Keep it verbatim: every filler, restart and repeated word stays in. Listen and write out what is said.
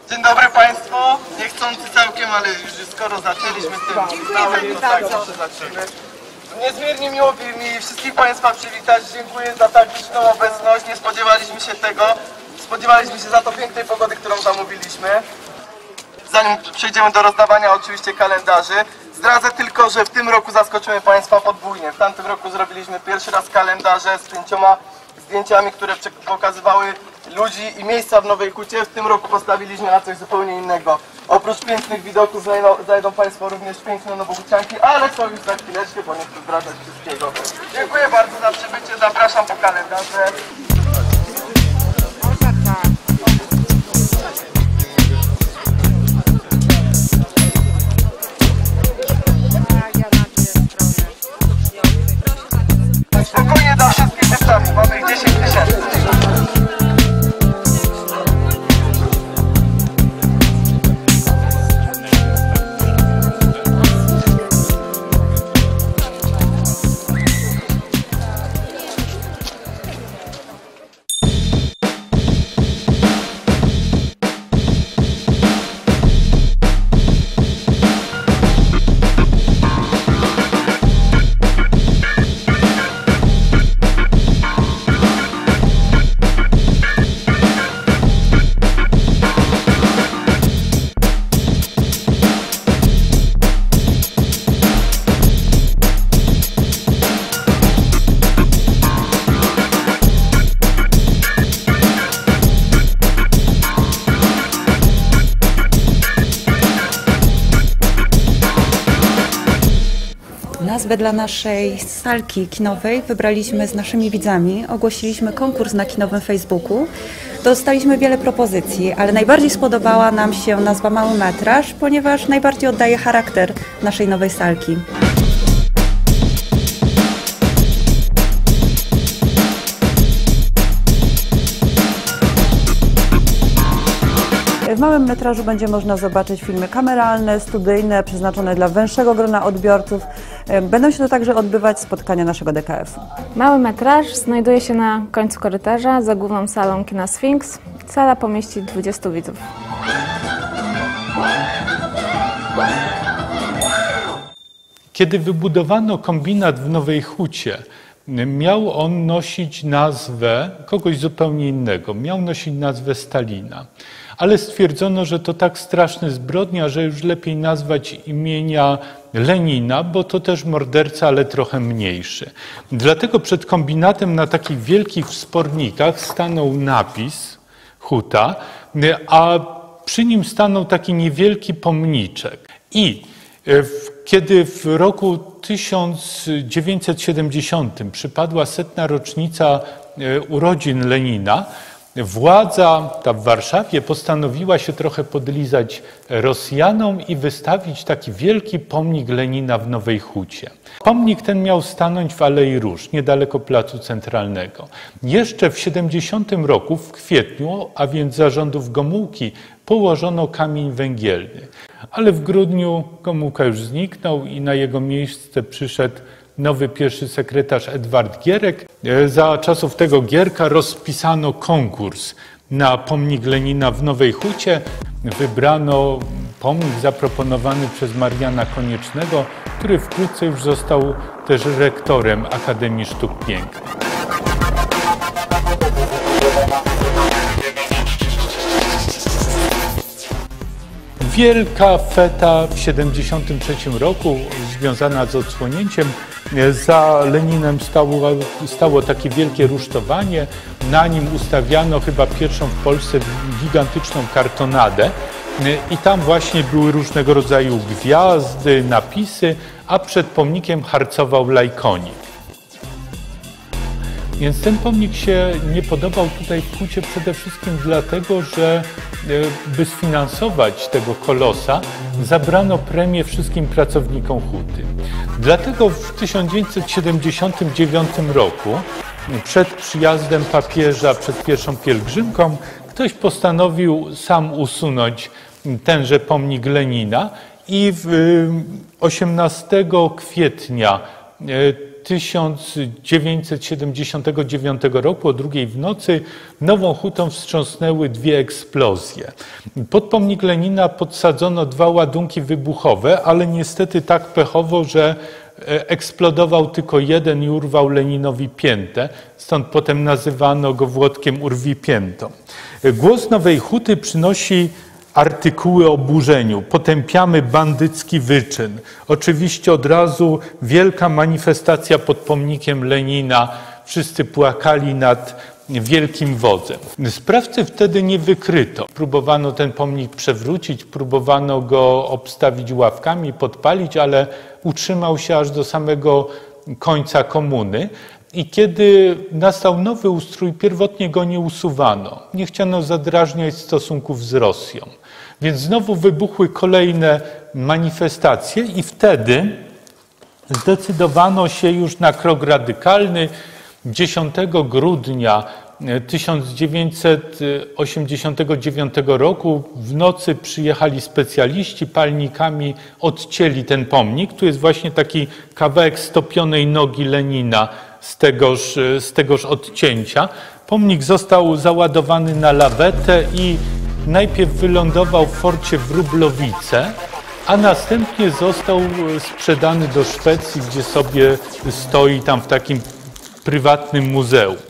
Dzień dobry Państwu. Niechcący całkiem, ale już skoro zaczęliśmy z tym, Dziękuję to tak zawsze zaczniemy. Niezmiernie miło mi wszystkich Państwa przywitać. Dziękuję za tak liczną obecność. Nie spodziewaliśmy się tego. Spodziewaliśmy się za to pięknej pogody, którą zamówiliśmy. Zanim przejdziemy do rozdawania oczywiście kalendarzy, zdradzę tylko, że w tym roku zaskoczymy Państwa podwójnie. W tamtym roku zrobiliśmy pierwszy raz kalendarze z pięcioma zdjęciami, które pokazywały ludzi i miejsca w Nowej Hucie. W tym roku postawiliśmy na coś zupełnie innego. Oprócz pięknych widoków znajdą, znajdą Państwo również piękne nowohucianki, ale to już za chwileczkę, bo nie chcę zdradzać wszystkiego. Dziękuję bardzo za przybycie, zapraszam po kalendarze. Spokojnie dla wszystkich wystarczy, mamy ich dziesięć tysięcy. Nazwę dla naszej salki kinowej wybraliśmy z naszymi widzami. Ogłosiliśmy konkurs na kinowym Facebooku. Dostaliśmy wiele propozycji, ale najbardziej spodobała nam się nazwa Mały Metraż, ponieważ najbardziej oddaje charakter naszej nowej salki. W małym metrażu będzie można zobaczyć filmy kameralne, studyjne, przeznaczone dla węższego grona odbiorców. Będą się to także odbywać spotkania naszego D K F-u. Mały metraż znajduje się na końcu korytarza za główną salą kina Sfinks. Sala pomieści dwudziestu widzów. Kiedy wybudowano kombinat w Nowej Hucie, miał on nosić nazwę kogoś zupełnie innego. Miał nosić nazwę Stalina. Ale stwierdzono, że to tak straszna zbrodnia, że już lepiej nazwać imienia Lenina, bo to też morderca, ale trochę mniejszy. Dlatego przed kombinatem na takich wielkich wspornikach stanął napis Huta, a przy nim stanął taki niewielki pomniczek. I kiedy w roku tysiąc dziewięćset siedemdziesiątym przypadła setna rocznica urodzin Lenina, władza ta w Warszawie postanowiła się trochę podlizać Rosjanom i wystawić taki wielki pomnik Lenina w Nowej Hucie. Pomnik ten miał stanąć w Alei Róż, niedaleko Placu Centralnego. Jeszcze w siedemdziesiątym roku, w kwietniu, a więc za rządów Gomułki, położono kamień węgielny. Ale w grudniu Gomułka już zniknął i na jego miejsce przyszedł nowy pierwszy sekretarz Edward Gierek. Za czasów tego Gierka rozpisano konkurs na pomnik Lenina w Nowej Hucie. Wybrano pomnik zaproponowany przez Mariana Koniecznego, który wkrótce już został też rektorem Akademii Sztuk Pięknych. Wielka feta w siedemdziesiątym trzecim roku związana z odsłonięciem. Za Leninem stało, stało takie wielkie rusztowanie. Na nim ustawiano chyba pierwszą w Polsce gigantyczną kartonadę. I tam właśnie były różnego rodzaju gwiazdy, napisy, a przed pomnikiem harcował lajkonik. Więc ten pomnik się nie podobał tutaj w Hucie przede wszystkim dlatego, że by sfinansować tego kolosa, zabrano premię wszystkim pracownikom Huty. Dlatego w tysiąc dziewięćset siedemdziesiątym dziewiątym roku, przed przyjazdem papieża, przed pierwszą pielgrzymką, ktoś postanowił sam usunąć tenże pomnik Lenina i osiemnastego kwietnia tysiąc dziewięćset siedemdziesiątego dziewiątego roku o drugiej w nocy Nową Hutą wstrząsnęły dwie eksplozje. Pod pomnik Lenina podsadzono dwa ładunki wybuchowe, ale niestety tak pechowo, że eksplodował tylko jeden i urwał Leninowi piętę, stąd potem nazywano go Włodkiem Urwi piętą. Głos Nowej Huty przynosi artykuły o burzeniu. Potępiamy bandycki wyczyn. Oczywiście od razu wielka manifestacja pod pomnikiem Lenina. Wszyscy płakali nad wielkim wodzem. Sprawcy wtedy nie wykryto. Próbowano ten pomnik przewrócić, próbowano go obstawić ławkami, podpalić, ale utrzymał się aż do samego końca komuny. I kiedy nastał nowy ustrój, pierwotnie go nie usuwano. Nie chciano zadrażniać stosunków z Rosją. Więc znowu wybuchły kolejne manifestacje i wtedy zdecydowano się już na krok radykalny. dziesiątego grudnia tysiąc dziewięćset osiemdziesiątego dziewiątego roku w nocy przyjechali specjaliści, palnikami odcięli ten pomnik. Tu jest właśnie taki kawałek stopionej nogi Lenina z tegoż, z tegoż odcięcia. Pomnik został załadowany na lawetę i najpierw wylądował w forcie Wróblowice, a następnie został sprzedany do Szwecji, gdzie sobie stoi tam w takim prywatnym muzeum.